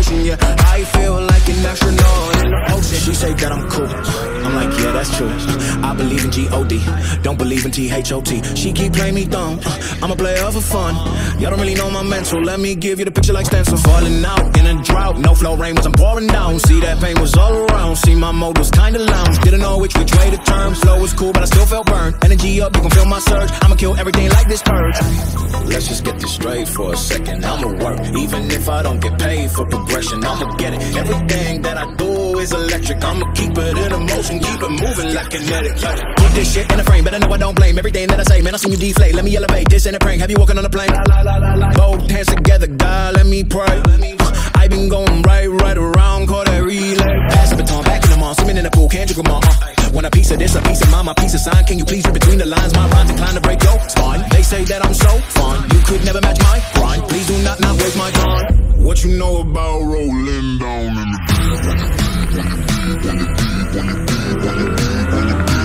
motion, yeah. I feel like an astronaut in the ocean. She say that I'm cool, I'm like, yeah, that's true. I believe in G-O-D, don't believe in T-H-O-T. She keep playing me dumb, I'm a player for fun. Y'all don't really know my mental, let me give you the picture like stencil. Falling out in a drought, no flow rain was I'm pouring down. See that pain was all around, see my mode was kinda lounge. Didn't know which way to turn, slow was cool but I still felt burned. Energy up, you can feel my surge, I'ma kill everything like this purge. Let's just get this straight for a second, I'ma work. Even if I don't get paid for progression, I'ma get it. Everything that I do is electric, I'ma keep it in motion, keep it moving like kinetic. Put this shit in a frame, better know I don't blame everything that I say. Man, I seen you deflate, let me elevate, this ain't a prank. Have you walking on a plane? Both hands together, God, let me pray. I been going right around, call that relay. Pass the baton, back in the mall, swimming in the pool, can't you come on? Want a piece of this, a piece of mine, my piece of sign. Can you please read between the lines? My rhymes inclined to break your spine. They say that I'm so fun, you could never match my grind. Please do not waste my time. What you know about rolling down in the deep? When you deep, when you deep, when you deep, when you deep, when you deep.